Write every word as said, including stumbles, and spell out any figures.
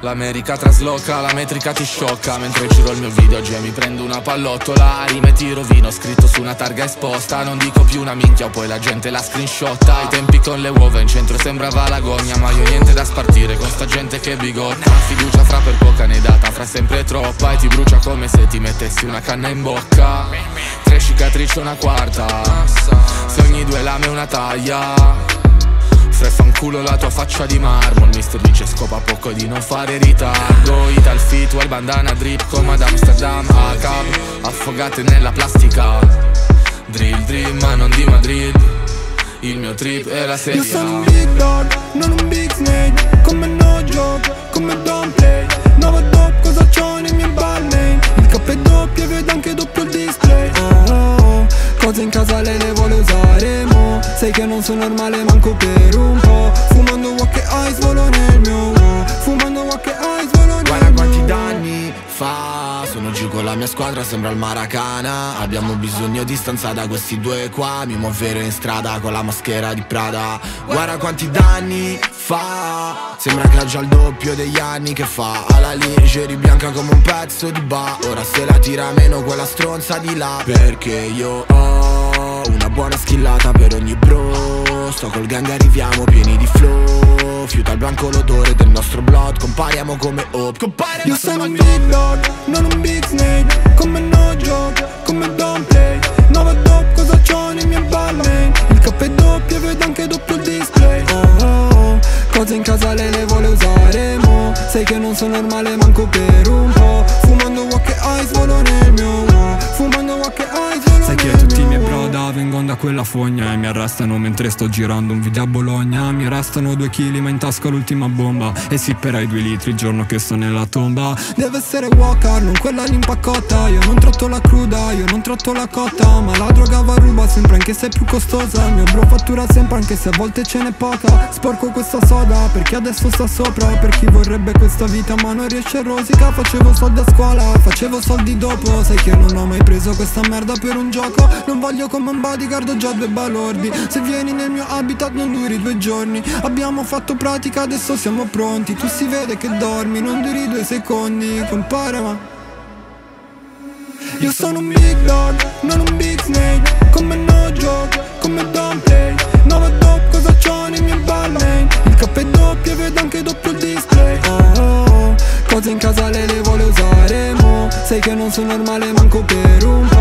L'America trasloca, la metrica ti sciocca. Mentre giro il mio video oggi mi prendo una pallottola. Rime ti rovino, scritto su una targa esposta. Non dico più una minchia o poi la gente la screenshotta. Ai tempi con le uova in centro sembrava l'agonia, ma io niente da spartire con sta gente che bigotta. Fiducia fra per poca ne data, fra sempre troppa. E ti brucia come se ti mettessi una canna in bocca. Tre cicatrici una quarta, se ogni due lame una taglia. Fre fanculo la tua faccia di marmo. Il mister dice scopa poco di non fare ritardo. Ital fit, white bandana drip come ad Amsterdam. A cab, affogate nella plastica. Drill, dream, ma non di Madrid. Il mio trip è la serie. Io sono un big dog, non un big snake. Come no joke, come don't play. Nuova dop, cosa c'ho nei miei balmain. Il capo è doppio e vedo anche doppio il display. Oh, oh, oh. Cose in casa lei le vuole usare mo. Sai che non sono normale manco per un po'. Fumando walk e ice volo nel mio wow. Fumando walk e ice volo nel mio. Guarda quanti danni fa. Sono giù con la mia squadra, sembra il Maracana. Abbiamo bisogno di stanza da questi due qua. Mi muoverò in strada con la maschera di Prada. Guarda quanti danni fa. Sembra che ha già il doppio degli anni che fa. Alla lingerie bianca come un pezzo di ba. Ora se la tira meno quella stronza di là. Perché io ho una buona schillata per ogni bro. Sto col gang, arriviamo pieni di flow. Fiuta al bianco l'odore del nostro blood. Compariamo come Hope. Compariamo. Io sono un big dog, non un big snake. Come no joke, come don't play. Nuova dop, cosa c'ho nei miei balmain. Il capo è doppio e vedo anche doppio il display. Oh, oh, oh. Cose in casa lei le vuole usare mo. Sai che non sono normale manco per un po'. Fumando walk e ice volo nel mio wow. Fumando walk e ice volo. Sai che tutti i miei broda vengono da quella fogna e mi arrestano mentre sto girando un video a Bologna. Mi restano due chili ma in tasca l'ultima bomba. E sipperai due litri il giorno che sto nella tomba. Deve essere Walker, non quella l'impaccotta. Io non tratto la cruda, io non tratto la cotta. Ma la droga va ruba sempre anche se è più costosa. Il mio bro fattura sempre anche se a volte ce n'è poca. Sporco questa soda perché adesso sta sopra. Per chi vorrebbe questa vita ma non riesce a rosica. Facevo soldi a scuola, facevo soldi dopo. Sai che non ho mai preso questa merda per un gioco. Non voglio come un bodyguard, ho già due balordi. Se vieni nel mio habitat non duri due giorni. Abbiamo fatto pratica, adesso siamo pronti. Tu si vede che dormi, non duri due secondi. Compare ma io sono un big dog, non un big snake. Come no joke, come don't play. Nuova dop, cosa c'ho nei miei balmain. Il capo è doppio e vedo anche doppio il display. Oh, oh, oh. Cose in casa lei le vuole usare mo. Sai che non sono normale manco per un po'.